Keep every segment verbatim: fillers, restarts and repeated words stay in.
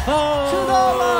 Чудово!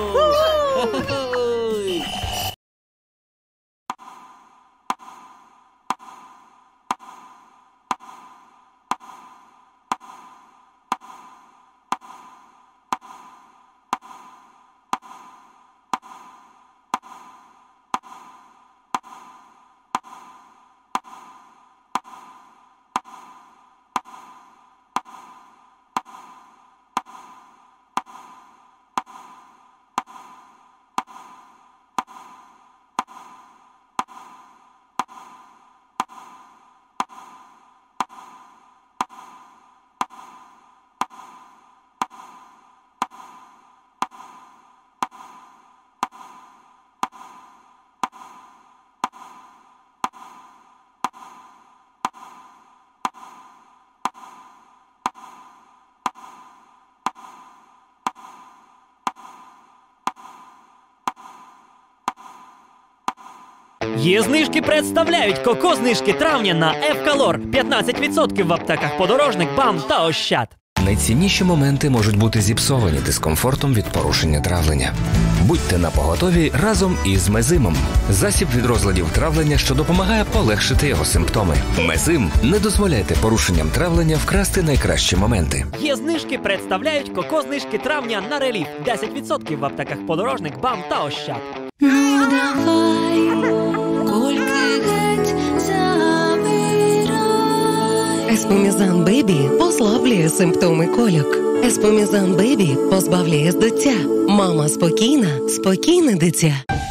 Є знижки представляють коко-знижки травня на Евкалор. п'ятнадцять відсотків в аптеках Подорожник, БАМ та Ощад. Найцінніші моменти можуть бути зіпсовані дискомфортом від порушення травлення. Будьте напоготові разом із Мезимом. Засіб від розладів травлення, що допомагає полегшити його симптоми. Мезим не дозволяйте порушенням травлення вкрасти найкращі моменти. Є знижки представляють коко-знижки травня на Реліф. десять відсотків в аптеках Подорожник, БАМ та Ощад. Ну давай, кульки геть забирай. Еспомізан Бебі послаблює симптоми кольок. Еспомізан Бебі позбавляє з дитя. Мама спокійна, спокійне дитя.